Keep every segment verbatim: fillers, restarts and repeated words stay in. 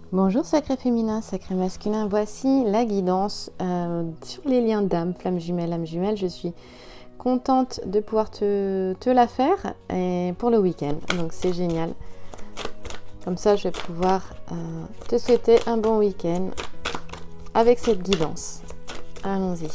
Bonjour sacré féminin, sacré masculin, voici la guidance euh, sur les liens d'âme, flamme jumelle, âme jumelle. Je suis contente de pouvoir te, te la faire et pour le week-end, donc c'est génial. Comme ça je vais pouvoir euh, te souhaiter un bon week-end avec cette guidance. Allons-y.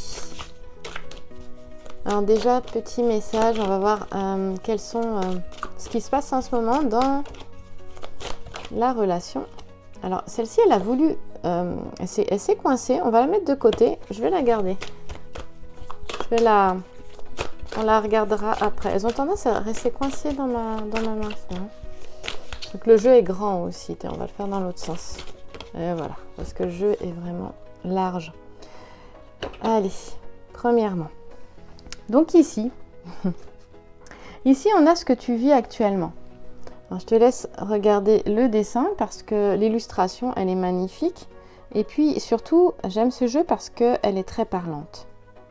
Alors déjà, petit message, on va voir euh, quels sont euh, ce qui se passe en ce moment dans la relation. Alors, celle-ci, elle a voulu... Euh, elle s'est coincée. On va la mettre de côté. Je vais la garder. Je vais la... On la regardera après. Elles ont tendance à rester coincées dans ma, dans ma main. Hein. Donc, le jeu est grand aussi. On va le faire dans l'autre sens. Et voilà. Parce que le jeu est vraiment large. Allez. Premièrement. Donc, ici... ici, on a ce que tu vis actuellement. Alors, je te laisse regarder le dessin parce que l'illustration, elle est magnifique. Et puis, surtout, j'aime ce jeu parce qu'elle est très parlante.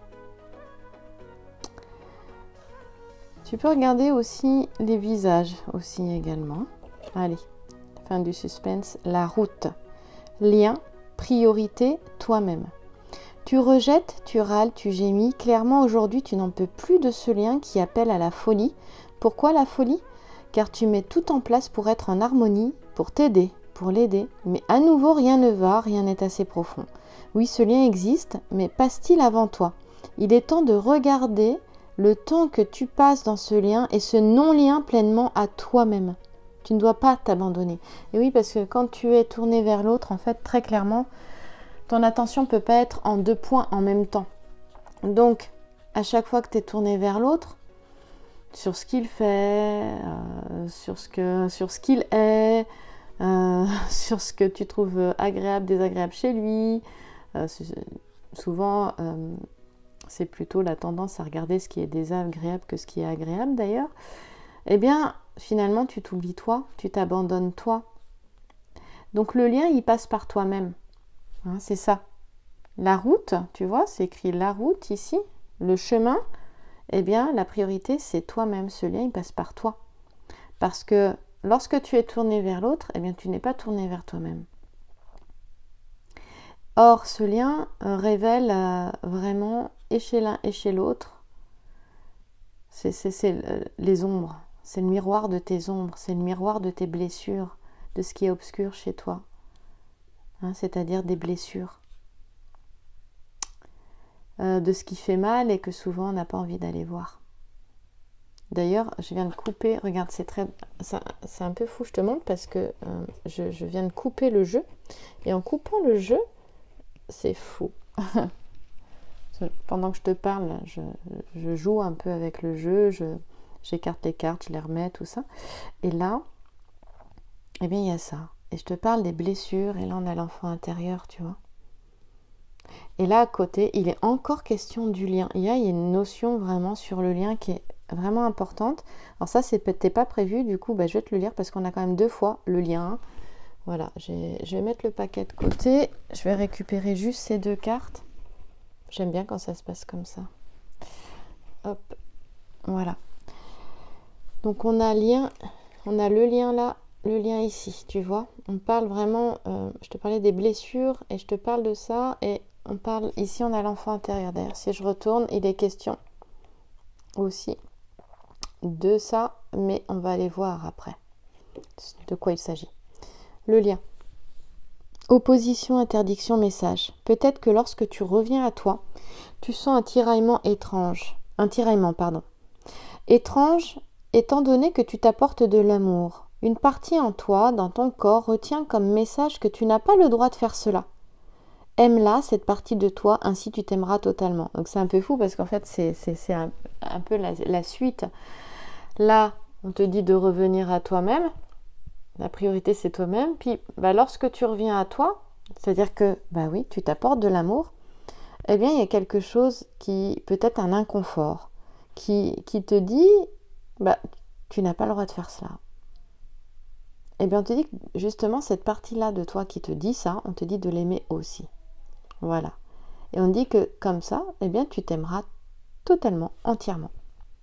Tu peux regarder aussi les visages, aussi également. Allez, fin du suspense. La route. Lien, priorité, toi-même. Tu rejettes, tu râles, tu gémis. Clairement, aujourd'hui, tu n'en peux plus de ce lien qui appelle à la folie. Pourquoi la folie ? Car tu mets tout en place pour être en harmonie, pour t'aider, pour l'aider. Mais à nouveau, rien ne va, rien n'est assez profond. Oui, ce lien existe, mais passe-t-il avant toi? Il est temps de regarder le temps que tu passes dans ce lien et ce non-lien pleinement à toi-même. Tu ne dois pas t'abandonner. Et oui, parce que quand tu es tourné vers l'autre, en fait, très clairement, ton attention ne peut pas être en deux points en même temps. Donc, à chaque fois que tu es tourné vers l'autre, sur ce qu'il fait, euh, sur ce que, sur ce qu'il est, euh, sur ce que tu trouves agréable, désagréable chez lui. Euh, souvent, euh, c'est plutôt la tendance à regarder ce qui est désagréable que ce qui est agréable d'ailleurs. Eh bien, finalement, tu t'oublies toi, tu t'abandonnes toi. Donc le lien, il passe par toi-même. Hein, c'est ça. La route, tu vois, c'est écrit la route ici, le chemin. Eh bien, la priorité, c'est toi-même. Ce lien, il passe par toi. Parce que lorsque tu es tourné vers l'autre, eh bien, tu n'es pas tourné vers toi-même. Or, ce lien euh, révèle euh, vraiment, et chez l'un et chez l'autre, c'est euh, les ombres. C'est le miroir de tes ombres, c'est le miroir de tes blessures, de ce qui est obscur chez toi. Hein, c'est-à-dire des blessures. De ce qui fait mal et que souvent on n'a pas envie d'aller voir. D'ailleurs, je viens de couper, regarde, c'est très, c'est un peu fou, je te montre parce que euh, je, je viens de couper le jeu et en coupant le jeu, c'est fou. Pendant que je te parle, je, je joue un peu avec le jeu, j'écarte les cartes, je les remets, tout ça. Et là, eh bien, il y a ça. Et je te parle des blessures et là, on a l'enfant intérieur, tu vois. Et là, à côté, il est encore question du lien. Il y a une notion vraiment sur le lien qui est vraiment importante. Alors ça, c'est peut-être pas prévu. Du coup, bah, je vais te le lire parce qu'on a quand même deux fois le lien. Voilà, je vais mettre le paquet de côté. Je vais récupérer juste ces deux cartes. J'aime bien quand ça se passe comme ça. Hop, voilà. Donc, on a lien, on a le lien là, le lien ici, tu vois. On parle vraiment, euh, je te parlais des blessures et je te parle de ça et on parle, ici on a l'enfant intérieur. D'ailleurs, si je retourne, il est question aussi de ça, mais on va aller voir après de quoi il s'agit. Le lien. Opposition, interdiction, message. Peut-être que lorsque tu reviens à toi, tu sens un tiraillement étrange. Un tiraillement, pardon. Étrange, étant donné que tu t'apportes de l'amour. Une partie en toi, dans ton corps, retient comme message que tu n'as pas le droit de faire cela. Aime-la, cette partie de toi, ainsi tu t'aimeras totalement. Donc c'est un peu fou parce qu'en fait c'est un, un peu la, la suite. Là, on te dit de revenir à toi-même. La priorité c'est toi-même. Puis bah, lorsque tu reviens à toi, c'est-à-dire que bah oui, tu t'apportes de l'amour, eh bien il y a quelque chose qui peut être un inconfort, qui, qui te dit bah tu n'as pas le droit de faire cela. Eh bien on te dit que justement cette partie-là de toi qui te dit ça, on te dit de l'aimer aussi. Voilà. Et on dit que comme ça, eh bien, tu t'aimeras totalement, entièrement.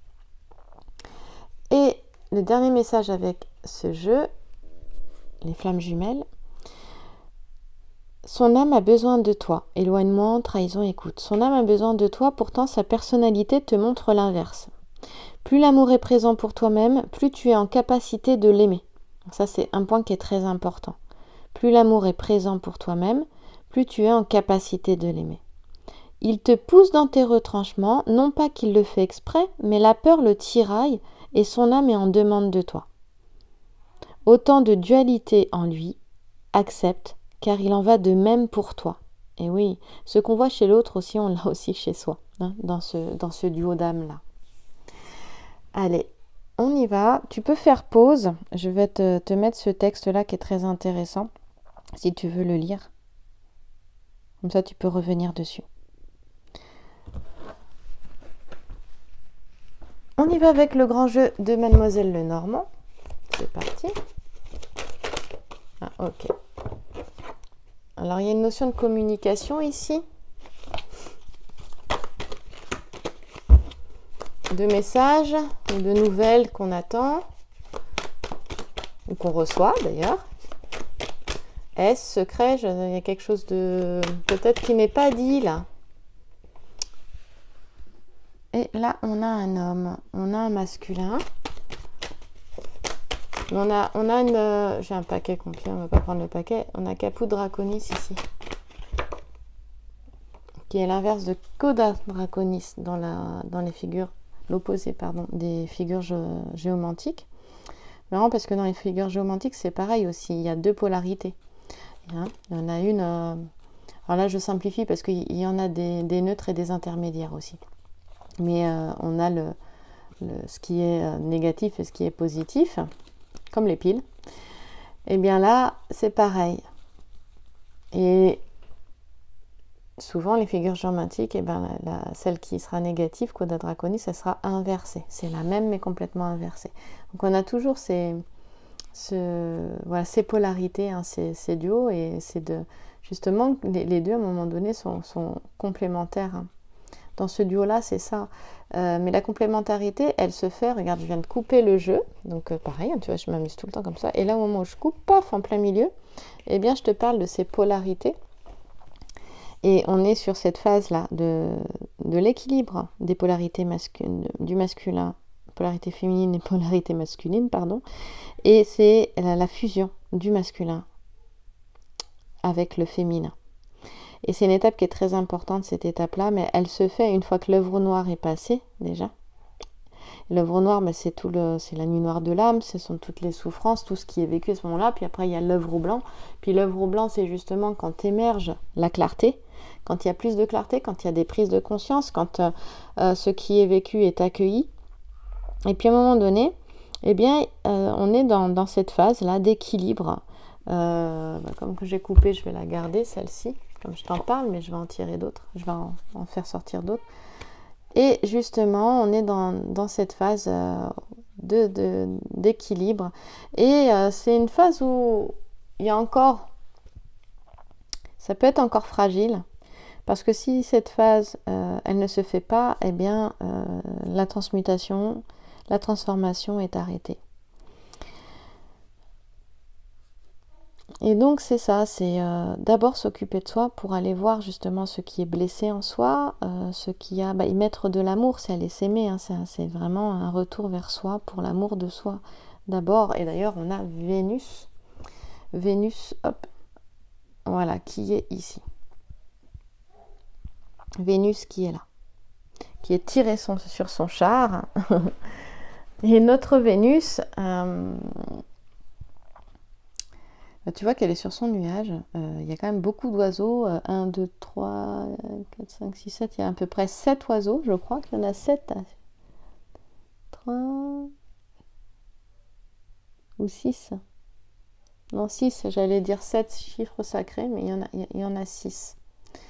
Et le dernier message avec ce jeu, les flammes jumelles, Son âme a besoin de toi. Éloignement, trahison, écoute. Son âme a besoin de toi, pourtant sa personnalité te montre l'inverse. Plus l'amour est présent pour toi-même, plus tu es en capacité de l'aimer. Ça, c'est un point qui est très important. Plus l'amour est présent pour toi-même, plus tu es en capacité de l'aimer. Il te pousse dans tes retranchements, non pas qu'il le fait exprès, mais la peur le tiraille et son âme est en demande de toi. Autant de dualité en lui, accepte, car il en va de même pour toi. Et oui, ce qu'on voit chez l'autre aussi, on l'a aussi chez soi, hein, dans ce, dans ce duo d'âme-là. Allez, on y va. Tu peux faire pause. Je vais te, te mettre ce texte-là qui est très intéressant, si tu veux le lire. Comme ça, tu peux revenir dessus. On y va avec le grand jeu de Mademoiselle Lenormand. C'est parti. Ah, ok. Alors, il y a une notion de communication ici. De messages, de nouvelles qu'on attend, ou qu'on reçoit d'ailleurs. Est-ce secret? Il y a quelque chose de peut-être qui n'est pas dit là. Et là, on a un homme, on a un masculin. On a, on a une... Euh, j'ai un paquet complet, on ne va pas prendre le paquet. On a Caput Draconis ici. Qui est l'inverse de Coda Draconis dans, la, dans les figures, l'opposé, pardon, des figures gé géomantiques. Marrant parce que dans les figures géomantiques, c'est pareil aussi. Il y a deux polarités. Hein, il y en a une... Euh, alors là, je simplifie parce qu'il y en a des, des neutres et des intermédiaires aussi. Mais euh, on a le, le, ce qui est négatif et ce qui est positif, comme les piles. Et bien là, c'est pareil. Et souvent, les figures géomantiques, et ben, la, la, celle qui sera négative, Coda Draconis, elle sera inversée. C'est la même, mais complètement inversée. Donc on a toujours ces, ce, voilà, ces polarités, hein, ces, ces duos, et c'est de justement, les, les deux, à un moment donné, sont, sont complémentaires. Hein. Dans ce duo-là, c'est ça. Euh, mais la complémentarité, elle se fait, regarde, je viens de couper le jeu. Donc euh, pareil, tu vois, je m'amuse tout le temps comme ça. Et là, au moment où je coupe, paf, en plein milieu, eh bien, je te parle de ces polarités. Et on est sur cette phase-là de, de l'équilibre des polarités masculines, du masculin, polarité féminine et polarité masculine, pardon. Et c'est la, la fusion du masculin avec le féminin. Et c'est une étape qui est très importante, cette étape-là, mais elle se fait une fois que l'œuvre noire est passée, déjà. L'œuvre noire, ben, c'est tout le, c'est la nuit noire de l'âme, ce sont toutes les souffrances, tout ce qui est vécu à ce moment-là. Puis après, il y a l'œuvre au blanc. Puis l'œuvre au blanc, c'est justement quand émerge la clarté, quand il y a plus de clarté, quand il y a des prises de conscience, quand euh, euh, ce qui est vécu est accueilli. Et puis à un moment donné, eh bien, euh, on est dans, dans cette phase-là d'équilibre. Euh, ben, comme que j'ai coupé, je vais la garder, celle-ci. Comme je t'en parle, mais je vais en tirer d'autres, je vais en, en faire sortir d'autres. Et justement, on est dans, dans cette phase euh, de, de, d'équilibre. Et euh, c'est une phase où il y a encore, ça peut être encore fragile, parce que si cette phase, euh, elle ne se fait pas, eh bien, euh, la transmutation, la transformation est arrêtée. Et donc c'est ça, c'est euh, d'abord s'occuper de soi pour aller voir justement ce qui est blessé en soi, euh, ce qui a, bah, y mettre de l'amour, c'est aller s'aimer, hein, c'est, c'est vraiment un retour vers soi pour l'amour de soi d'abord. Et d'ailleurs on a Vénus, Vénus, hop, voilà, qui est ici. Vénus qui est là, qui est tirée son, sur son char. Et notre Vénus... Euh, tu vois qu'elle est sur son nuage. Euh, il y a quand même beaucoup d'oiseaux. Euh, un, deux, trois, quatre, cinq, six, sept. Il y a à peu près sept oiseaux, je crois qu'il y en a sept. trois ou six. Non, six. J'allais dire sept chiffres sacrés, mais il y en a, il y en a six.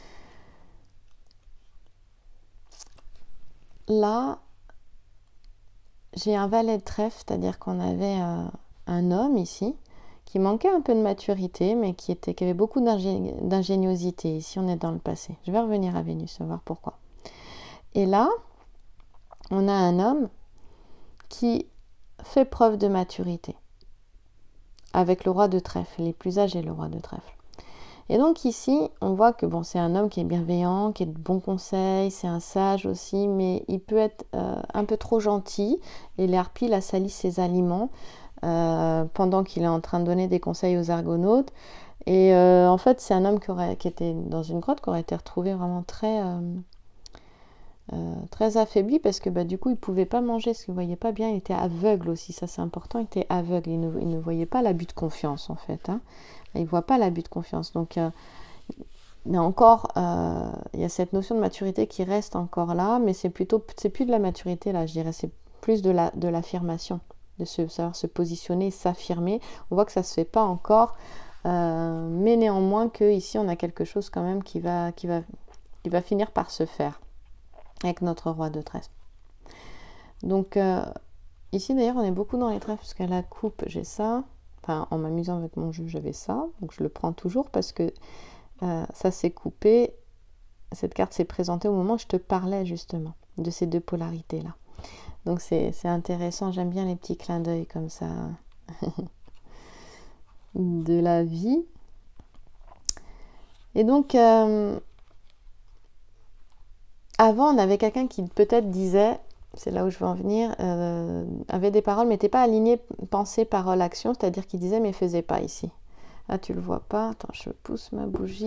Là, j'ai un valet de trèfle, c'est-à-dire qu'on avait euh, un homme ici, qui manquait un peu de maturité, mais qui, était, qui avait beaucoup d'ingé d'ingéniosité. Ici, on est dans le passé. Je vais revenir à Vénus, on va voir pourquoi. Et là, on a un homme qui fait preuve de maturité, avec le roi de trèfle, les plus âgés, le roi de trèfle. Et donc ici, on voit que bon, c'est un homme qui est bienveillant, qui est de bons conseils, c'est un sage aussi, mais il peut être euh, un peu trop gentil, et les harpies la salissent ses aliments euh, pendant qu'il est en train de donner des conseils aux argonautes. Et euh, en fait, c'est un homme qui, aurait, qui était dans une grotte, qui aurait été retrouvé vraiment très, euh, euh, très affaibli, parce que bah, du coup, il ne pouvait pas manger, parce qu'il ne voyait pas bien, il était aveugle aussi, ça c'est important, il était aveugle, il ne, il ne voyait pas l'abus de confiance en fait, hein. Il ne voit pas l'abus de confiance, donc euh, il y a encore, euh, il y a cette notion de maturité qui reste encore là, mais c'est plutôt, c'est plus de la maturité là, je dirais, c'est plus de la, de l'affirmation, de se, savoir se positionner, s'affirmer. On voit que ça ne se fait pas encore, euh, mais néanmoins que ici on a quelque chose quand même qui va, qui va, qui va finir par se faire avec notre roi de trèfle. Donc euh, ici d'ailleurs on est beaucoup dans les trèfles, parce qu'à la coupe j'ai ça, enfin en m'amusant avec mon jeu j'avais ça, donc je le prends toujours parce que euh, ça s'est coupé, cette carte s'est présentée au moment où je te parlais justement de ces deux polarités là. Donc c'est intéressant, j'aime bien les petits clins d'œil comme ça de la vie. Et donc euh, avant on avait quelqu'un qui peut-être disait, c'est là où je veux en venir, euh, avait des paroles mais n'était pas aligné pensée, parole, action, c'est-à-dire qu'il disait mais faisait pas ici. Ah tu le vois pas, attends je pousse ma bougie,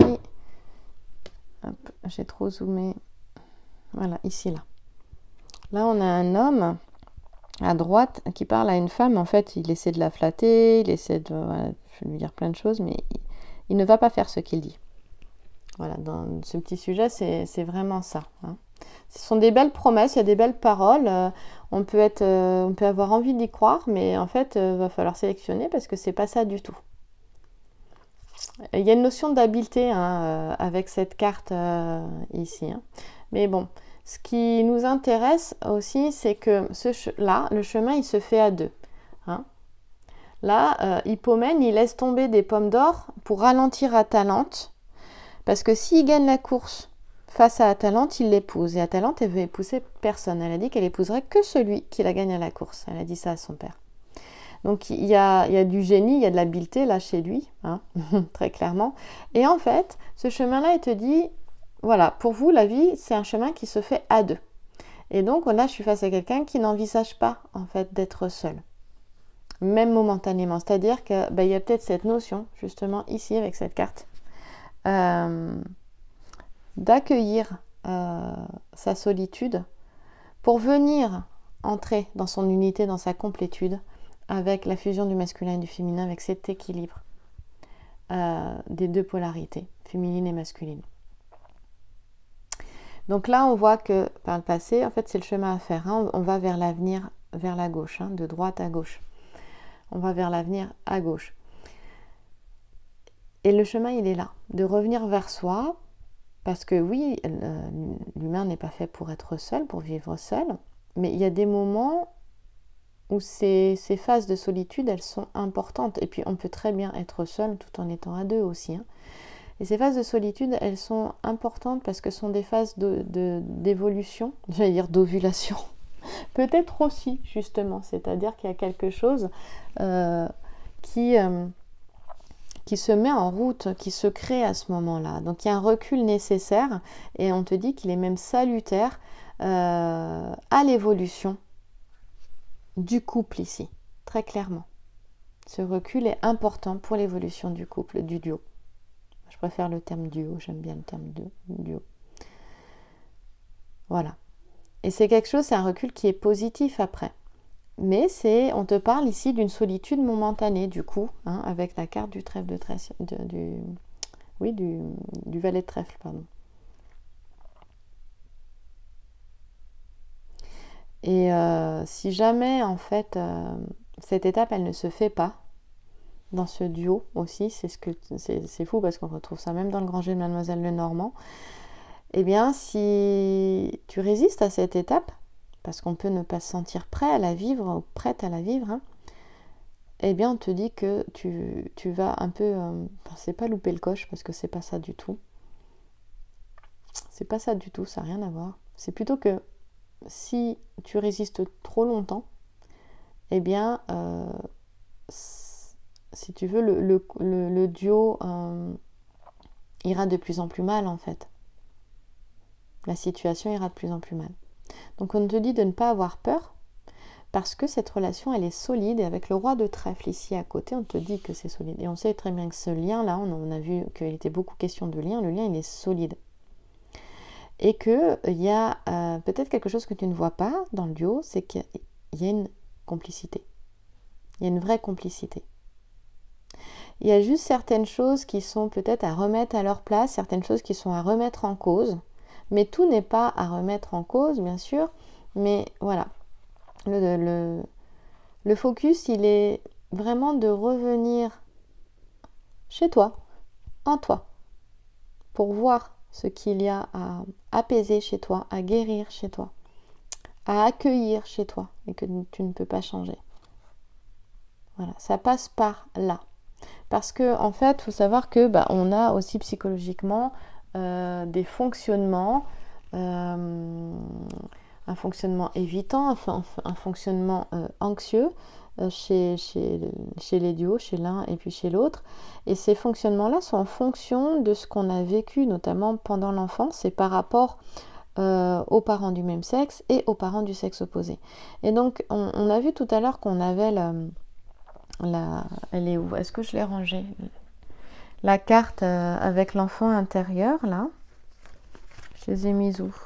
j'ai trop zoomé, voilà ici là. Là on a un homme à droite qui parle à une femme, en fait il essaie de la flatter, il essaie de, voilà, je vais lui dire plein de choses, mais il, il ne va pas faire ce qu'il dit. Voilà, dans ce petit sujet c'est vraiment ça, hein. Ce sont des belles promesses, il y a des belles paroles, euh, on, peut être, euh, on peut avoir envie d'y croire, mais en fait il euh, va falloir sélectionner parce que c'est pas ça du tout. Il y a une notion d'habileté hein, euh, avec cette carte euh, ici, hein. Mais bon, ce qui nous intéresse aussi, c'est que ce là, le chemin, il se fait à deux, hein. Là, euh, Hippomène, il laisse tomber des pommes d'or pour ralentir Atalante, parce que s'il gagne la course face à Atalante, il l'épouse. Et Atalante, elle veut épouser personne. Elle a dit qu'elle épouserait que celui qui la gagne à la course. Elle a dit ça à son père. Donc il y a, il y a du génie, il y a de l'habileté là chez lui, hein, très clairement. Et en fait, ce chemin-là, il te dit, voilà, pour vous, la vie, c'est un chemin qui se fait à deux. Et donc là, je suis face à quelqu'un qui n'envisage pas, en fait, d'être seul, même momentanément. C'est-à-dire qu'il ben, y a peut-être cette notion, justement, ici, avec cette carte, euh, d'accueillir euh, sa solitude pour venir entrer dans son unité, dans sa complétude, avec la fusion du masculin et du féminin, avec cet équilibre euh, des deux polarités, féminine et masculine. Donc là, on voit que par le passé, en fait, c'est le chemin à faire, hein. On va vers l'avenir, vers la gauche, hein, de droite à gauche. On va vers l'avenir à gauche. Et le chemin, il est là, de revenir vers soi, parce que oui, l'humain n'est pas fait pour être seul, pour vivre seul, mais il y a des moments où ces, ces phases de solitude, elles sont importantes. Et puis, on peut très bien être seul tout en étant à deux aussi, hein. Et ces phases de solitude, elles sont importantes parce que ce sont des phases d'évolution, de, de, j'allais dire d'ovulation. Peut-être aussi, justement. C'est-à-dire qu'il y a quelque chose euh, qui, euh, qui se met en route, qui se crée à ce moment-là. Donc, il y a un recul nécessaire et on te dit qu'il est même salutaire euh, à l'évolution du couple ici, très clairement. Ce recul est important pour l'évolution du couple, du duo. Je préfère le terme duo, j'aime bien le terme de duo. Voilà. Et c'est quelque chose, c'est un recul qui est positif après. Mais c'est, on te parle ici d'une solitude momentanée, du coup, hein, avec la carte du trèfle de trèfle, de, du, oui, du, du valet de trèfle, pardon. Et euh, si jamais, en fait, euh, cette étape, elle ne se fait pas, dans ce duo aussi, c'est ce que c'est fou parce qu'on retrouve ça même dans le grand jeu de Mademoiselle Lenormand, eh bien, si tu résistes à cette étape, parce qu'on peut ne pas se sentir prêt à la vivre ou prête à la vivre, hein, eh bien, on te dit que tu, tu vas un peu... Euh, enfin, c'est pas louper le coche parce que c'est pas ça du tout. C'est pas ça du tout, ça n'a rien à voir. C'est plutôt que si tu résistes trop longtemps, eh bien... Euh, si tu veux, le, le, le, le duo, euh, ira de plus en plus mal en fait. La situation ira de plus en plus mal. Donc on te dit de ne pas avoir peur parce que cette relation elle est solide et avec le roi de trèfle ici à côté on te dit que c'est solide. Et on sait très bien que ce lien là, on a vu qu'il était beaucoup question de lien, le lien il est solide. Et qu'il y a euh, peut-être quelque chose que tu ne vois pas dans le duo, c'est qu'il y a une complicité. Il y a une vraie complicité. Il y a juste certaines choses qui sont peut-être à remettre à leur place, certaines choses qui sont à remettre en cause. Mais tout n'est pas à remettre en cause, bien sûr. Mais voilà, le, le, le focus, il est vraiment de revenir chez toi, en toi, pour voir ce qu'il y a à apaiser chez toi, à guérir chez toi, à accueillir chez toi et que tu ne peux pas changer. Voilà, ça passe par là. Parce que en fait, il faut savoir que bah, on a aussi psychologiquement euh, des fonctionnements, euh, un fonctionnement évitant, enfin, un fonctionnement euh, anxieux euh, chez, chez, chez les duos, chez l'un et puis chez l'autre. Et ces fonctionnements-là sont en fonction de ce qu'on a vécu, notamment pendant l'enfance, et par rapport euh, aux parents du même sexe et aux parents du sexe opposé. Et donc, on, on a vu tout à l'heure qu'on avait la, la... Elle est où? Est-ce que je l'ai rangée? La carte euh, avec l'enfant intérieur, là. Je les ai mises où?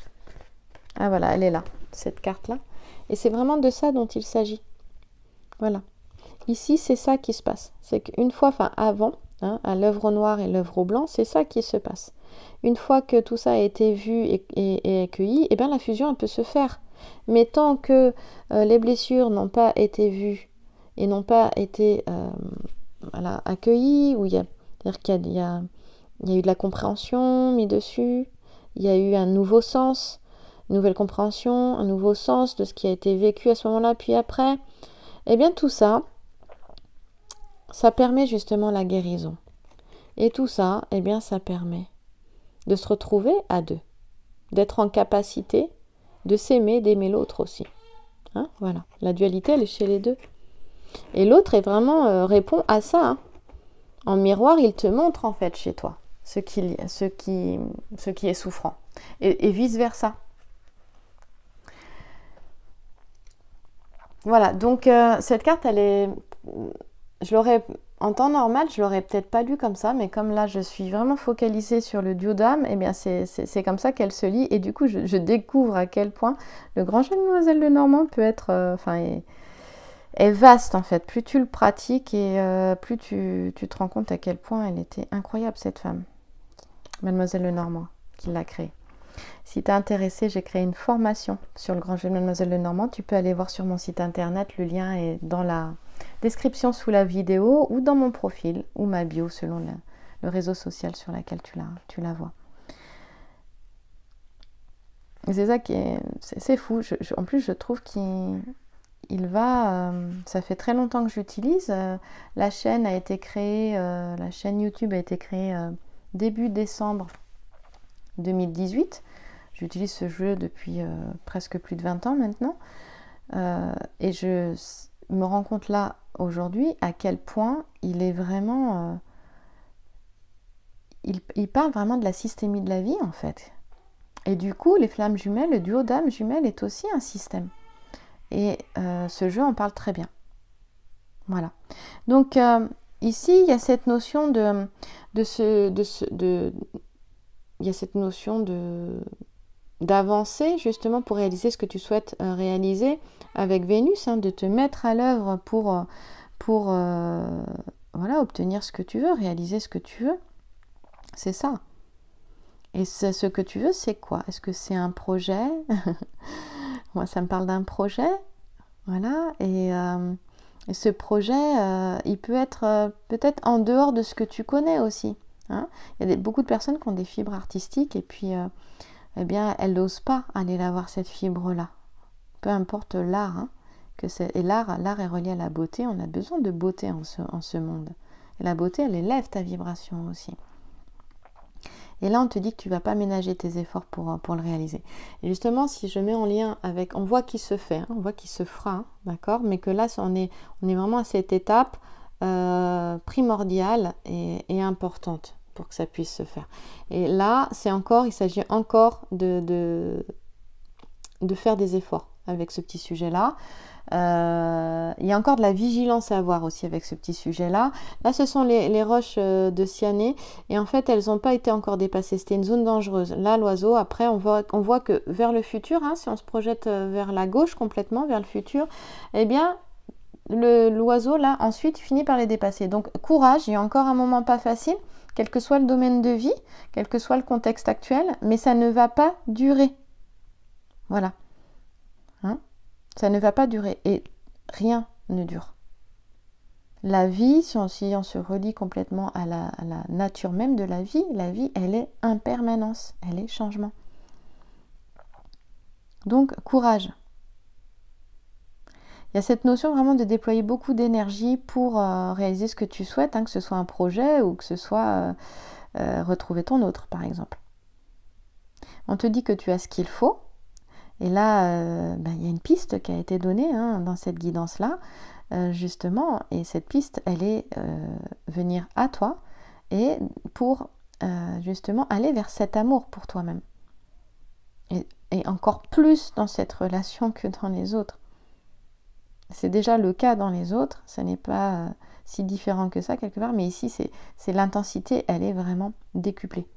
Ah voilà, elle est là, cette carte-là. Et c'est vraiment de ça dont il s'agit. Voilà. Ici, c'est ça qui se passe. C'est qu'une fois, enfin avant, hein, à l'œuvre au noir et l'œuvre au blanc, c'est ça qui se passe. Une fois que tout ça a été vu et, et, et accueilli, eh bien la fusion, elle peut se faire. Mais tant que euh, les blessures n'ont pas été vues et n'ont pas été euh, voilà, accueillies, où il y a, c'est-à-dire qu'il y a, il y a, il y a eu de la compréhension mise dessus, il y a eu un nouveau sens, une nouvelle compréhension, un nouveau sens de ce qui a été vécu à ce moment-là, puis après, eh bien tout ça, ça permet justement la guérison. Et tout ça, eh bien ça permet de se retrouver à deux, d'être en capacité de s'aimer, d'aimer l'autre aussi. Hein, voilà, la dualité, elle est chez les deux. Et l'autre est vraiment euh, répond à ça. Hein. En miroir, il te montre en fait chez toi ce qui, ce qui, ce qui est souffrant. Et, et vice-versa. Voilà, donc euh, cette carte, elle est... Je l'aurais... En temps normal, je l'aurais peut-être pas lu comme ça, mais comme là, je suis vraiment focalisée sur le duo d'âme, eh bien, c'est, c'est, c'est comme ça qu'elle se lit. Et du coup, je, je découvre à quel point le grand jeu de Mademoiselle Lenormand peut être... Euh, enfin, est, est vaste, en fait. Plus tu le pratiques et euh, plus tu, tu te rends compte à quel point elle était incroyable, cette femme. Mademoiselle Lenormand, qui l'a créée. Si tu es intéressé, j'ai créé une formation sur le grand jeu de Mademoiselle Lenormand. Tu peux aller voir sur mon site internet. Le lien est dans la description sous la vidéo ou dans mon profil ou ma bio selon le, le réseau social sur lequel tu la, tu la vois. Et c'est ça qui est... C'est, c'est fou. Je, je, en plus, je trouve qu'il il va... Euh, ça fait très longtemps que j'utilise. Euh, la chaîne a été créée... Euh, la chaîne YouTube a été créée euh, début décembre deux mille dix-huit. J'utilise ce jeu depuis euh, presque plus de vingt ans maintenant. Euh, et je me rends compte là, aujourd'hui, à quel point il est vraiment... Euh, il, il parle vraiment de la systémie de la vie, en fait. Et du coup, les flammes jumelles, le duo d'âmes jumelles est aussi un système. Et euh, ce jeu en parle très bien. Voilà. Donc, euh, ici, il y a cette notion de... de, ce, de, ce, de il y a cette notion de... d'avancer justement pour réaliser ce que tu souhaites euh, réaliser avec Vénus, hein, de te mettre à l'œuvre pour, euh, pour euh, voilà, obtenir ce que tu veux, réaliser ce que tu veux. C'est ça. Et c'est, ce que tu veux, c'est quoi? Est-ce que c'est un projet? Moi, ça me parle d'un projet. Voilà. Et, euh, et ce projet, euh, il peut être euh, peut-être en dehors de ce que tu connais aussi. Hein. Il y a des, beaucoup de personnes qui ont des fibres artistiques et puis... Euh, eh bien, elle n'ose pas aller la voir, cette fibre-là. Peu importe l'art. Hein, que c'est... Et l'art, l'art est relié à la beauté. On a besoin de beauté en ce, en ce monde. Et la beauté, elle élève ta vibration aussi. Et là, on te dit que tu ne vas pas ménager tes efforts pour, pour le réaliser. Et justement, si je mets en lien avec... On voit qui se fait, hein, on voit qui se fera, hein, d'accord? Mais que là, on est, on est vraiment à cette étape euh, primordiale et, et importante. pour que ça puisse se faire. Et là, c'est encore, il s'agit encore de, de, de faire des efforts avec ce petit sujet-là. Euh, il y a encore de la vigilance à avoir aussi avec ce petit sujet-là. Là, ce sont les, les roches euh, de Cyanée et en fait, elles n'ont pas été encore dépassées. C'était une zone dangereuse. Là, l'oiseau, après, on voit, on voit que vers le futur, hein, si on se projette vers la gauche complètement, vers le futur, eh bien, le, l'oiseau, là, ensuite, finit par les dépasser. Donc, courage, il y a encore un moment pas facile, quel que soit le domaine de vie, quel que soit le contexte actuel, mais ça ne va pas durer. Voilà. Hein ? Ça ne va pas durer et rien ne dure. La vie, si on, si on se relie complètement à la, à la nature même de la vie, la vie, elle est impermanence, elle est changement. Donc, courage. Il y a cette notion vraiment de déployer beaucoup d'énergie pour euh, réaliser ce que tu souhaites, hein, que ce soit un projet ou que ce soit euh, euh, retrouver ton autre, par exemple. On te dit que tu as ce qu'il faut. Et là, euh, ben, il y a une piste qui a été donnée hein, dans cette guidance-là, euh, justement, et cette piste, elle est euh, venir à toi et pour euh, justement aller vers cet amour pour toi-même. Et, et encore plus dans cette relation que dans les autres. C'est déjà le cas dans les autres, ce n'est pas euh, si différent que ça quelque part, mais ici, c'est, c'est l'intensité, elle est vraiment décuplée.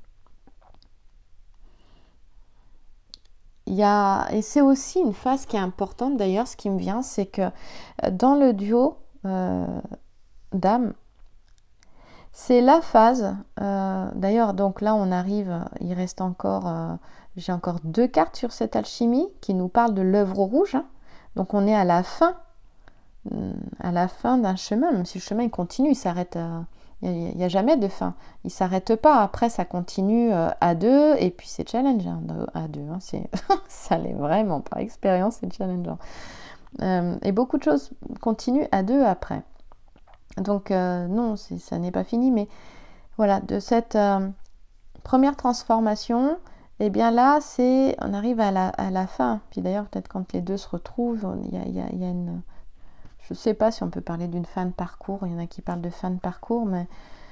Il y a, et c'est aussi une phase qui est importante d'ailleurs, ce qui me vient, c'est que dans le duo euh, d'âme, c'est la phase, euh, d'ailleurs donc là on arrive, il reste encore, euh, j'ai encore deux cartes sur cette alchimie qui nous parlent de l'œuvre rouge, hein. Donc on est à la fin, à la fin d'un chemin, même si le chemin il continue, il s'arrête... Euh, il n'y a, a jamais de fin. Il ne s'arrête pas. Après, ça continue euh, à deux. Et puis, c'est challengeant à deux. Hein, c'est ça l'est vraiment. Par expérience, c'est challengeant. Euh, et beaucoup de choses continuent à deux après. Donc, euh, non, c'est, ça n'est pas fini. Mais voilà, de cette euh, première transformation, eh bien là, c'est, on arrive à la, à la fin. Puis d'ailleurs, peut-être quand les deux se retrouvent, il y a, il y a, il y a une... Je ne sais pas si on peut parler d'une fin de parcours. Il y en a qui parlent de fin de parcours, mais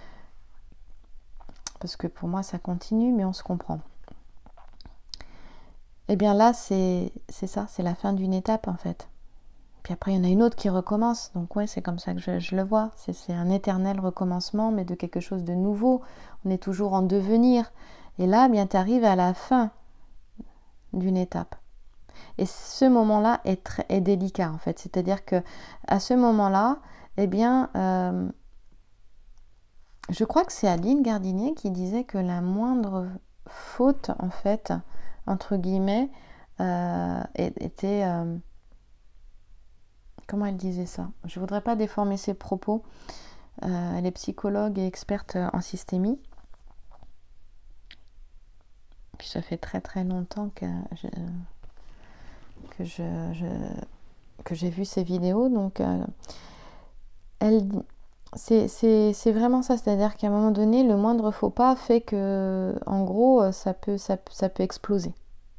parce que pour moi, ça continue, mais on se comprend. Et bien là, c'est, c'est ça, c'est la fin d'une étape, en fait. Puis après, il y en a une autre qui recommence. Donc ouais, c'est comme ça que je, je le vois. C'est, c'est un éternel recommencement, mais de quelque chose de nouveau. On est toujours en devenir. Et là, bien, tu arrives à la fin d'une étape. Et ce moment-là est, très, est délicat en fait, c'est-à-dire que à ce moment-là, eh bien, euh, je crois que c'est Aline Gardinier qui disait que la moindre faute, en fait, entre guillemets, euh, était... Euh, comment elle disait ça ? Je ne voudrais pas déformer ses propos. Euh, elle est psychologue et experte en systémie. Puis ça fait très très longtemps que je... que je, je, que j'ai vu ces vidéos, donc euh, elle, c'est, c'est, c'est vraiment ça, c'est-à-dire qu'à un moment donné, le moindre faux pas fait que, en gros, ça peut, ça, ça peut exploser.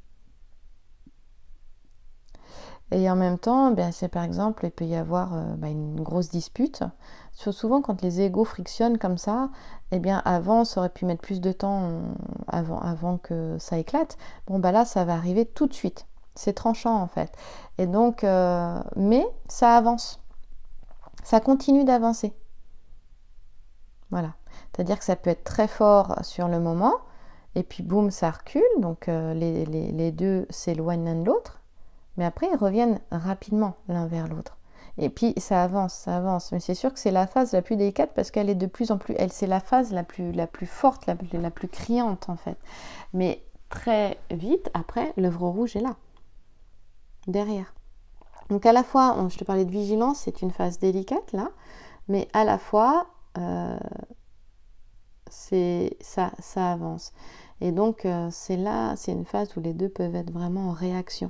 Et en même temps, ben, c'est par exemple, il peut y avoir euh, ben, une grosse dispute. Souvent, quand les égos frictionnent comme ça, eh bien, avant, ça aurait pu mettre plus de temps avant, avant que ça éclate. Bon, ben là, ça va arriver tout de suite. C'est tranchant en fait. Et donc, euh, mais ça avance. Ça continue d'avancer. Voilà. C'est-à-dire que ça peut être très fort sur le moment, et puis boum, ça recule. Donc euh, les, les, les deux s'éloignent l'un de l'autre, mais après ils reviennent rapidement l'un vers l'autre. Et puis ça avance, ça avance. Mais c'est sûr que c'est la phase la plus délicate parce qu'elle est de plus en plus. Elle, c'est la phase la plus, la plus forte, la, la plus criante en fait. Mais très vite, après, l'œuvre rouge est là. Derrière. Donc à la fois, je te parlais de vigilance, c'est une phase délicate là, mais à la fois, euh, c'est, ça, ça avance. Et donc euh, c'est là, c'est une phase où les deux peuvent être vraiment en réaction.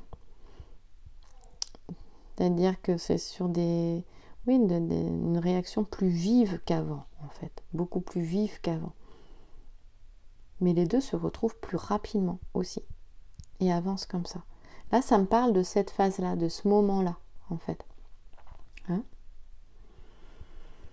C'est-à-dire que c'est sur des, oui, de, de, une réaction plus vive qu'avant en fait, beaucoup plus vive qu'avant. Mais les deux se retrouvent plus rapidement aussi et avancent comme ça. Là, ça me parle de cette phase-là, de ce moment-là, en fait. Hein ?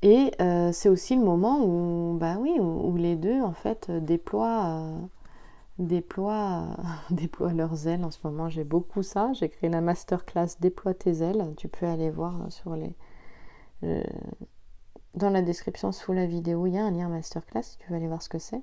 Et euh, c'est aussi le moment où, bah oui, où, où les deux, en fait, déploient, euh, déploient, déploient leurs ailes. En ce moment, j'ai beaucoup ça. J'ai créé la masterclass Déploie tes ailes. Tu peux aller voir sur les... Euh, dans la description sous la vidéo, il y a un lien masterclass, si tu veux aller voir ce que c'est.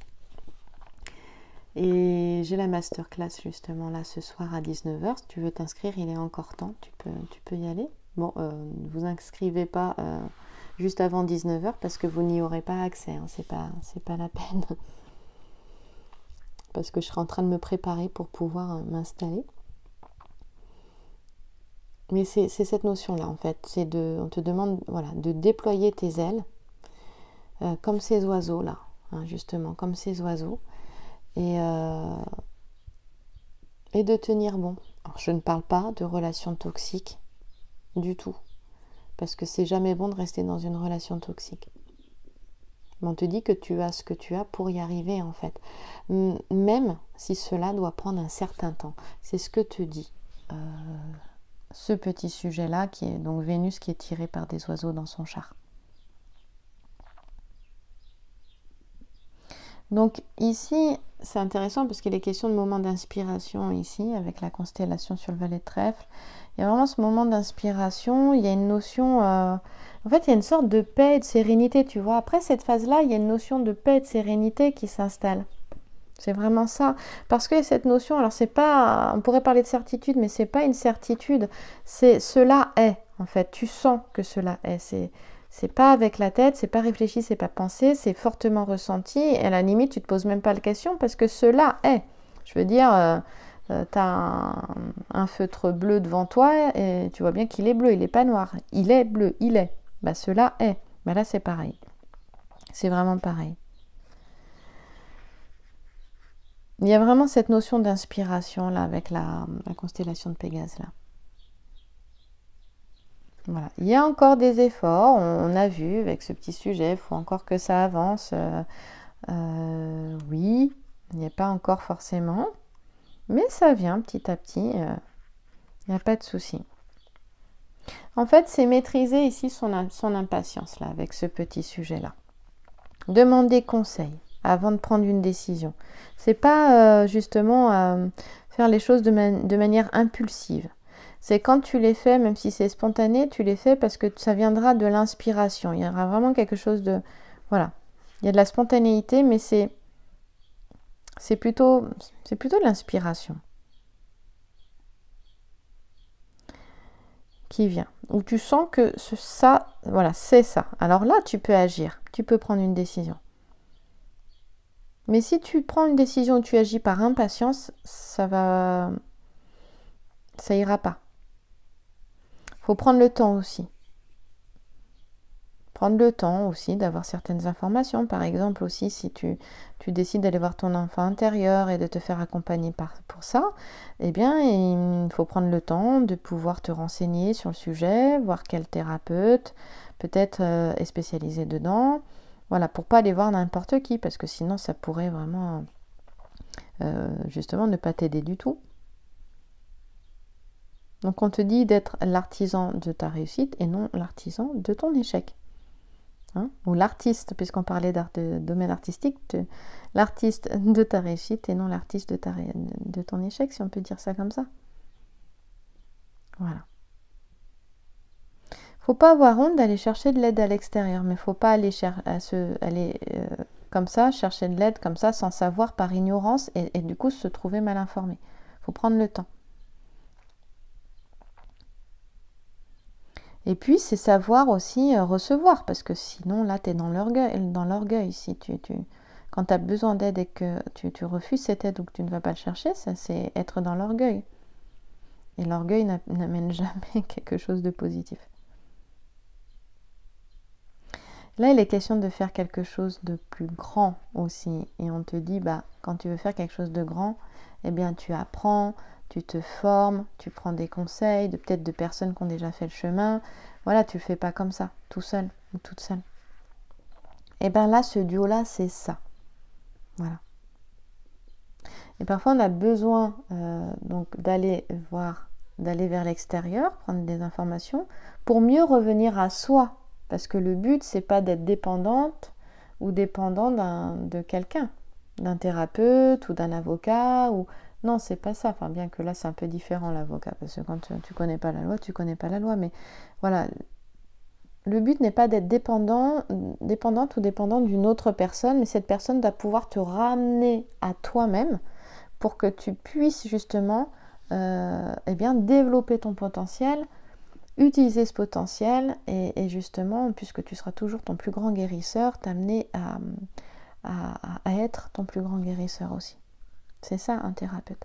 Et j'ai la masterclass justement là ce soir à dix-neuf heures. Si tu veux t'inscrire, il est encore temps, tu peux, tu peux y aller. Bon, euh, ne vous inscrivez pas euh, juste avant dix-neuf heures parce que vous n'y aurez pas accès, hein. C'est pas, c'est pas la peine. Parce que je serai en train de me préparer pour pouvoir euh, m'installer. Mais c'est cette notion-là en fait, c'est de, on te demande voilà, de déployer tes ailes euh, comme ces oiseaux-là, hein, justement, comme ces oiseaux. Et, euh, et de tenir bon. Alors, je ne parle pas de relations toxiques du tout, parce que c'est jamais bon de rester dans une relation toxique. Mais on te dit que tu as ce que tu as pour y arriver en fait, même si cela doit prendre un certain temps. C'est ce que te dit euh, ce petit sujet-là, qui est donc Vénus qui est tirée par des oiseaux dans son char. Donc ici, c'est intéressant parce qu'il est question de moment d'inspiration ici, avec la constellation sur le valet de trèfle. Il y a vraiment ce moment d'inspiration, il y a une notion... Euh, en fait, il y a une sorte de paix et de sérénité, tu vois. Après cette phase-là, il y a une notion de paix et de sérénité qui s'installe. C'est vraiment ça. Parce que cette notion, alors c'est pas... On pourrait parler de certitude, mais c'est pas une certitude. C'est cela est, en fait. Tu sens que cela est. C'est... C'est pas avec la tête, c'est pas réfléchi, c'est pas pensé, c'est fortement ressenti. Et à la limite, tu te poses même pas la question parce que cela est. Je veux dire, euh, euh, tu as un, un feutre bleu devant toi et tu vois bien qu'il est bleu, il n'est pas noir. Il est bleu, il est. Bah, cela est. Bah, là, c'est pareil. C'est vraiment pareil. Il y a vraiment cette notion d'inspiration là avec la, la constellation de Pégase là. Voilà. Il y a encore des efforts, on a vu avec ce petit sujet, il faut encore que ça avance. Euh, euh, oui, il n'y a pas encore forcément, mais ça vient petit à petit, il euh, n'y a pas de souci. En fait, c'est maîtriser ici son, son impatience là, avec ce petit sujet-là. Demander conseil avant de prendre une décision. C'est pas euh, justement euh, faire les choses de, man de manière impulsive. C'est quand tu les fais, même si c'est spontané, tu les fais parce que ça viendra de l'inspiration. Il y aura vraiment quelque chose de... Voilà. Il y a de la spontanéité, mais c'est c'est plutôt, c'est plutôt de l'inspiration qui vient. Où tu sens que ce, ça, voilà, c'est ça. Alors là, tu peux agir. Tu peux prendre une décision. Mais si tu prends une décision où tu agis par impatience, ça va... ça ira pas. Faut prendre le temps aussi. Prendre le temps aussi d'avoir certaines informations. Par exemple aussi, si tu, tu décides d'aller voir ton enfant intérieur et de te faire accompagner par, pour ça, eh bien, il faut prendre le temps de pouvoir te renseigner sur le sujet, voir quel thérapeute peut-être euh, est spécialisé dedans. Voilà, pour pas aller voir n'importe qui, parce que sinon, ça pourrait vraiment, euh, justement, ne pas t'aider du tout. Donc on te dit d'être l'artisan de ta réussite et non l'artisan de ton échec. Hein? Ou l'artiste, puisqu'on parlait de domaine artistique, l'artiste de ta réussite et non l'artiste de, ta, de ton échec, si on peut dire ça comme ça. Voilà. Faut pas avoir honte d'aller chercher de l'aide à l'extérieur, mais faut pas aller, à se, aller euh, comme ça, chercher de l'aide comme ça, sans savoir, par ignorance, et, et du coup se trouver mal informé. Faut prendre le temps. Et puis, c'est savoir aussi euh, recevoir, parce que sinon, là, tu es dans l'orgueil. Dans l'orgueil, si tu, tu, quand tu as besoin d'aide et que tu, tu refuses cette aide ou que tu ne vas pas le chercher, ça, c'est être dans l'orgueil. Et l'orgueil n'amène jamais quelque chose de positif. Là, il est question de faire quelque chose de plus grand aussi. Et on te dit, bah, quand tu veux faire quelque chose de grand, eh bien, tu apprends, tu te formes, tu prends des conseils, de peut-être de personnes qui ont déjà fait le chemin. Voilà, tu le fais pas comme ça, tout seul ou toute seule. Et bien là, ce duo-là, c'est ça. Voilà. Et parfois, on a besoin euh, donc d'aller voir, d'aller vers l'extérieur, prendre des informations, pour mieux revenir à soi. Parce que le but, c'est pas d'être dépendante ou dépendant d'un, de quelqu'un, d'un thérapeute ou d'un avocat. Ou... Non, c'est pas ça. Enfin, bien que là, c'est un peu différent, l'avocat. Parce que quand tu, tu connais pas la loi, tu connais pas la loi. Mais voilà, le but n'est pas d'être dépendant, dépendante ou dépendante d'une autre personne, mais cette personne doit pouvoir te ramener à toi-même pour que tu puisses justement euh, eh bien, développer ton potentiel, utiliser ce potentiel et, et justement, puisque tu seras toujours ton plus grand guérisseur, t'amener à, à, à être ton plus grand guérisseur aussi. C'est ça un thérapeute.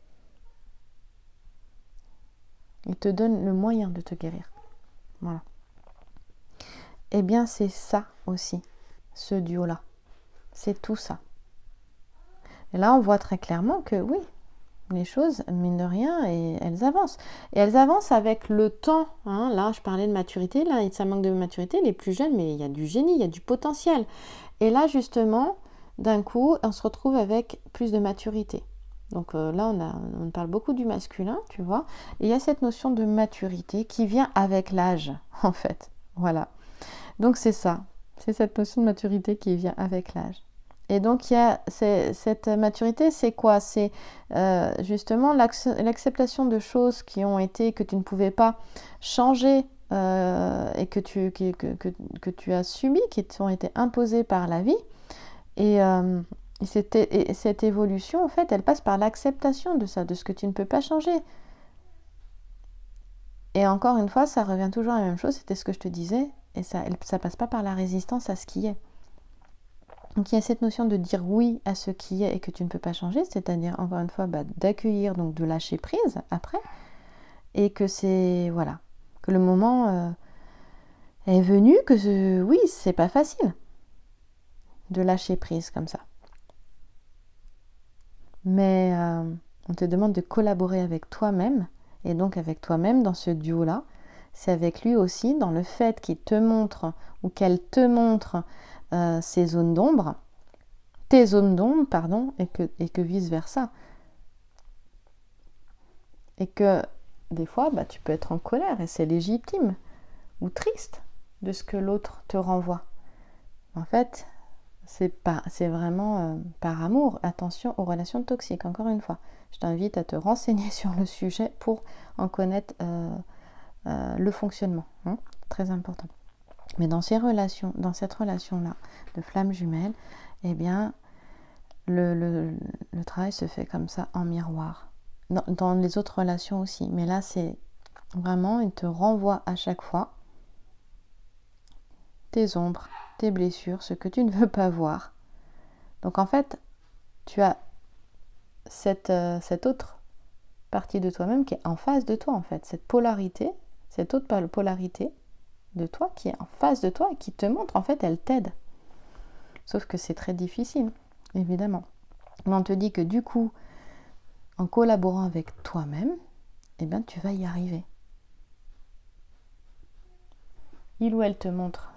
Il te donne le moyen de te guérir. Voilà. Eh bien, c'est ça aussi, ce duo-là. C'est tout ça. Et là, on voit très clairement que oui, les choses, mine de rien, et elles avancent. Et elles avancent avec le temps. Hein. Là, je parlais de maturité, là, ça manque de maturité. Les plus jeunes, mais il y a du génie, il y a du potentiel. Et là, justement, d'un coup, on se retrouve avec plus de maturité. Donc euh, là, on, a, on parle beaucoup du masculin, tu vois. Et il y a cette notion de maturité qui vient avec l'âge, en fait. Voilà. Donc c'est ça, c'est cette notion de maturité qui vient avec l'âge. Et donc il y a cette maturité, c'est quoi? C'est euh, justement l'acceptation de choses qui ont été, que tu ne pouvais pas changer euh, et que tu, que, que, que tu as subi, qui t'ont été imposées par la vie. Et, euh, et, cette, et cette évolution, en fait, elle passe par l'acceptation de ça, de ce que tu ne peux pas changer. Et encore une fois, ça revient toujours à la même chose, c'était ce que je te disais. Et ça ne passe pas par la résistance à ce qui est. Donc il y a cette notion de dire oui à ce qui est et que tu ne peux pas changer, c'est-à-dire encore une fois bah, d'accueillir, donc de lâcher prise après, et que c'est voilà, que le moment euh, est venu, que ce, oui, c'est pas facile de lâcher prise comme ça. Mais euh, on te demande de collaborer avec toi-même, et donc avec toi-même dans ce duo-là. C'est avec lui aussi, dans le fait qu'il te montre ou qu'elle te montre euh, ces zones d'ombre, tes zones d'ombre, pardon, et que, et que vice-versa. Et que des fois, bah, tu peux être en colère et c'est légitime ou triste de ce que l'autre te renvoie. En fait, c'est, pas, c'est vraiment euh, par amour. Attention aux relations toxiques, encore une fois. Je t'invite à te renseigner sur le sujet pour en connaître euh, Euh, le fonctionnement, hein, très important. Mais dans ces relations, dans cette relation-là de flamme jumelle, eh bien, le, le, le travail se fait comme ça en miroir. Dans, dans les autres relations aussi, mais là, c'est vraiment, il te renvoie à chaque fois tes ombres, tes blessures, ce que tu ne veux pas voir. Donc en fait, tu as cette, euh, cette autre partie de toi-même qui est en face de toi, en fait, cette polarité, cette autre polarité de toi qui est en face de toi et qui te montre, en fait, elle t'aide. Sauf que c'est très difficile, évidemment. Mais on te dit que du coup, en collaborant avec toi-même, eh bien, tu vas y arriver. Il ou elle te montre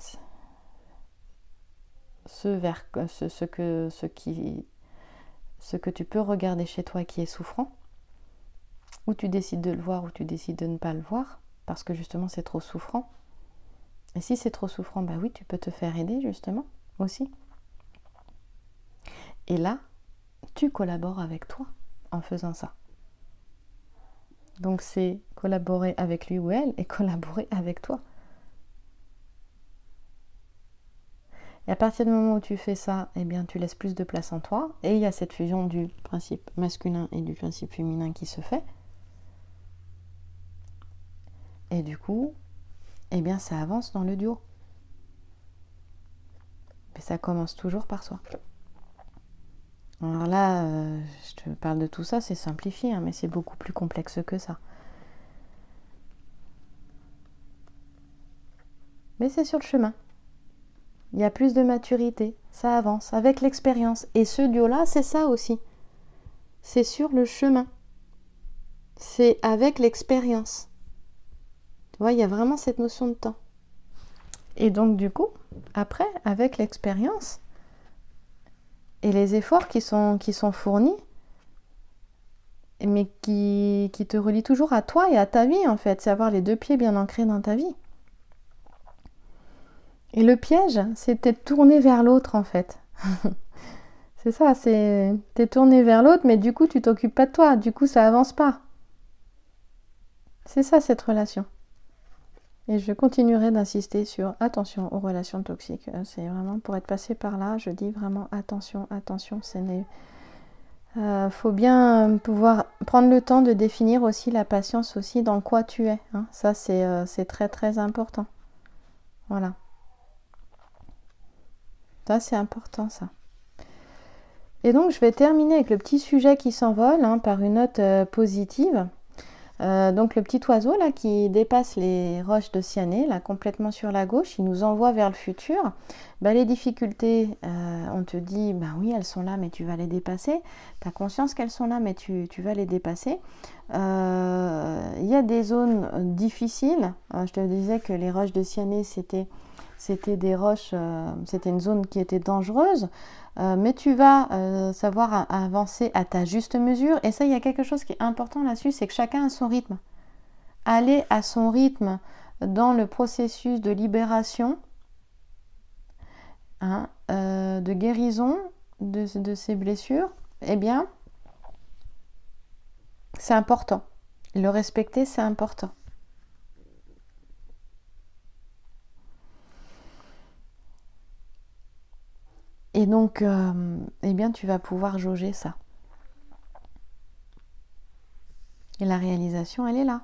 ce, vers, ce, ce, que, ce, qui, ce que tu peux regarder chez toi qui est souffrant, ou tu décides de le voir ou tu décides de ne pas le voir, parce que justement c'est trop souffrant. Et si c'est trop souffrant, bah oui, tu peux te faire aider justement aussi. Et là, tu collabores avec toi en faisant ça. Donc c'est collaborer avec lui ou elle et collaborer avec toi. Et à partir du moment où tu fais ça, eh bien tu laisses plus de place en toi. Et il y a cette fusion du principe masculin et du principe féminin qui se fait. Et du coup, eh bien ça avance dans le duo. Mais ça commence toujours par soi. Alors là, euh, je te parle de tout ça, c'est simplifié, hein, mais c'est beaucoup plus complexe que ça. Mais c'est sur le chemin. Il y a plus de maturité, ça avance avec l'expérience. Et ce duo-là, c'est ça aussi. C'est sur le chemin. C'est avec l'expérience. Tu vois, il y a vraiment cette notion de temps. Et donc du coup, après, avec l'expérience et les efforts qui sont, qui sont fournis, mais qui, qui te relient toujours à toi et à ta vie en fait, c'est avoir les deux pieds bien ancrés dans ta vie. Et le piège, c'est de tourner vers l'autre en fait. C'est ça, c'est t'es tourné vers l'autre, mais du coup tu t'occupes pas de toi, du coup ça avance pas. C'est ça cette relation. Et je continuerai d'insister sur attention aux relations toxiques. C'est vraiment pour être passé par là, je dis vraiment attention, attention. Il euh, faut bien pouvoir prendre le temps de définir aussi la patience aussi dans quoi tu es. Hein. Ça c'est euh, c'est très très important. Voilà. Ça c'est important ça. Et donc je vais terminer avec le petit sujet qui s'envole hein, par une note euh, positive. Euh, donc le petit oiseau là qui dépasse les roches de Cyanée, là complètement sur la gauche, il nous envoie vers le futur. Bah, les difficultés, euh, on te dit, bah oui, elles sont là, mais tu vas les dépasser. Tu as conscience qu'elles sont là, mais tu, tu vas les dépasser. Il euh, y a des zones difficiles. Euh, je te disais que les roches de Cyanée, c'était, c'était des roches, euh, c'était une zone qui était dangereuse. Euh, mais tu vas euh, savoir à, à avancer à ta juste mesure. Et ça, il y a quelque chose qui est important là-dessus, c'est que chacun a son rythme. Aller à son rythme dans le processus de libération, hein, euh, de guérison de, de ces blessures, eh bien, c'est important. Le respecter, c'est important. Et donc, euh, eh bien, tu vas pouvoir jauger ça. Et la réalisation, elle est là.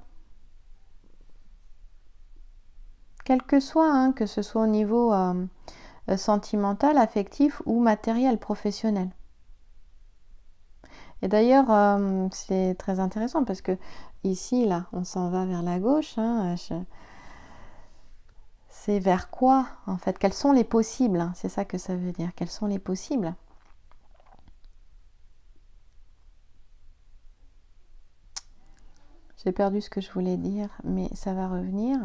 Quel que soit, hein, que ce soit au niveau euh, sentimental, affectif ou matériel, professionnel. Et d'ailleurs, euh, c'est très intéressant parce que ici, là, on s'en va vers la gauche. Hein, je... C'est vers quoi, en fait? Quels sont les possibles hein, c'est ça que ça veut dire. Quels sont les possibles? J'ai perdu ce que je voulais dire, mais ça va revenir.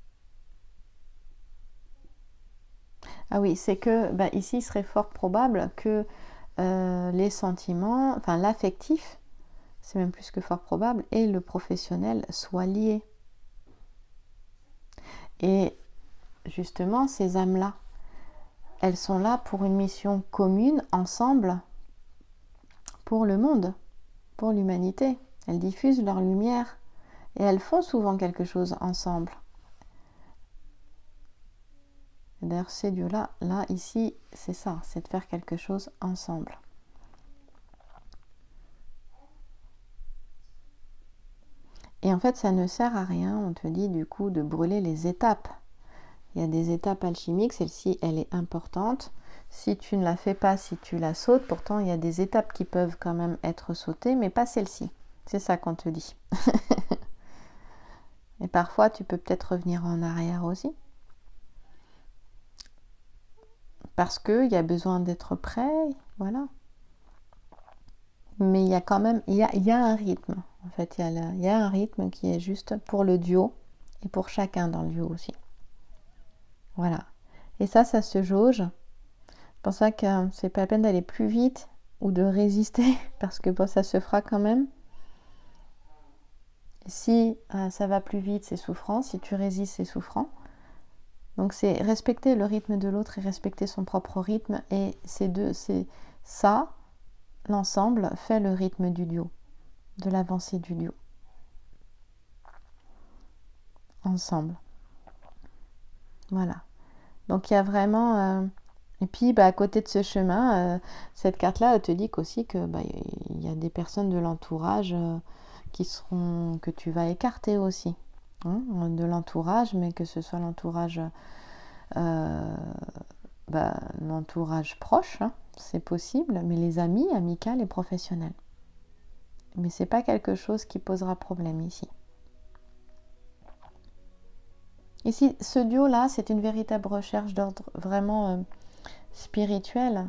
Ah oui, c'est que bah, ici, il serait fort probable que euh, les sentiments, enfin l'affectif, c'est même plus que fort probable, et le professionnel soient liés. Et justement, ces âmes-là, elles sont là pour une mission commune, ensemble, pour le monde, pour l'humanité. Elles diffusent leur lumière et elles font souvent quelque chose ensemble. D'ailleurs, ces dieux-là, là, ici, c'est ça, c'est de faire quelque chose ensemble. Et en fait, ça ne sert à rien, on te dit du coup, de brûler les étapes. Il y a des étapes alchimiques, celle-ci, elle est importante. Si tu ne la fais pas, si tu la sautes, pourtant, il y a des étapes qui peuvent quand même être sautées, mais pas celle-ci. C'est ça qu'on te dit. Et parfois, tu peux peut-être revenir en arrière aussi. Parce qu'il y a besoin d'être prêt, voilà. Mais il y a quand même, il y a, il y a un rythme. En fait, il y, a la, il y a un rythme qui est juste pour le duo et pour chacun dans le duo aussi. Voilà. Et ça, ça se jauge. C'est pour ça que c'est pas la peine d'aller plus vite ou de résister, parce que bon, ça se fera quand même. Si euh, ça va plus vite, c'est souffrant. Si tu résistes, c'est souffrant. Donc c'est respecter le rythme de l'autre et respecter son propre rythme. Et ces deux, c'est ça, l'ensemble fait le rythme du duo, de l'avancée du duo. Ensemble. Voilà. Donc il y a vraiment... Euh, et puis bah, à côté de ce chemin, euh, cette carte-là, elle te dit qu'aussi que bah, y a des personnes de l'entourage euh, qui seront, que tu vas écarter aussi. Hein, de l'entourage, mais que ce soit l'entourage euh, bah, l'entourage proche, hein, c'est possible, mais les amis, amicales et professionnels. Mais c'est pas quelque chose qui posera problème ici. Ici, ce duo-là, c'est une véritable recherche d'ordre vraiment euh, spirituel,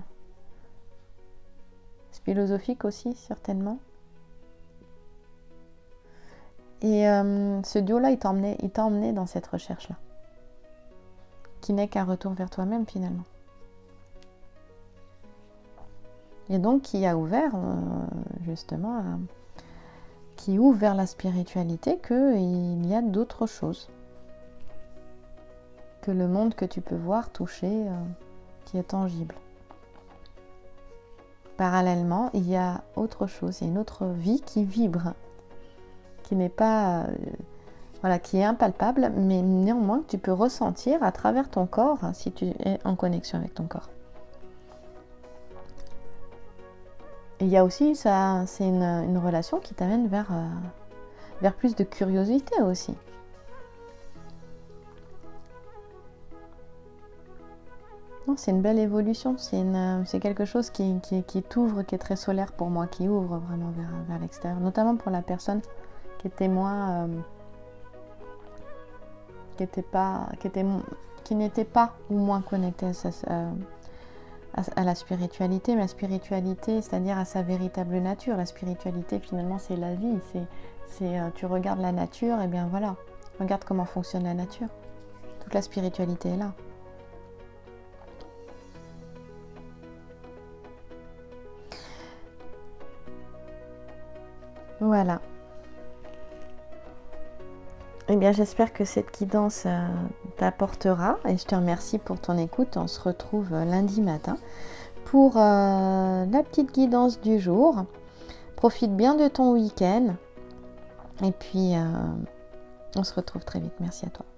philosophique aussi, certainement. Et euh, ce duo-là, il t'a emmené, il t'a emmené dans cette recherche-là, qui n'est qu'un retour vers toi-même finalement. Et donc qui a ouvert, euh, justement, euh, qui ouvre vers la spiritualité qu'il y a d'autres choses. que le monde que tu peux voir, toucher, euh, qui est tangible. Parallèlement, il y a autre chose, il y a une autre vie qui vibre, qui n'est pas, euh, voilà, qui est impalpable, mais néanmoins que tu peux ressentir à travers ton corps si tu es en connexion avec ton corps. Et il y a aussi, ça, c'est une, une relation qui t'amène vers, euh, vers plus de curiosité aussi. Non, c'est une belle évolution, c'est, une, c'est quelque chose qui, qui, qui t'ouvre, qui est très solaire pour moi, qui ouvre vraiment vers, vers l'extérieur, notamment pour la personne qui était moins, euh, qui était pas, qui était, qui n'était pas ou moins connectée à, sa, à, à la spiritualité, mais la spiritualité, c'est-à-dire à sa véritable nature. La spiritualité, finalement, c'est la vie, c'est, c'est, euh, tu regardes la nature, et bien voilà, regarde comment fonctionne la nature. Toute la spiritualité est là. Voilà. Eh bien, j'espère que cette guidance euh, t'apportera et je te remercie pour ton écoute. On se retrouve lundi matin pour euh, la petite guidance du jour. Profite bien de ton week-end et puis euh, on se retrouve très vite. Merci à toi.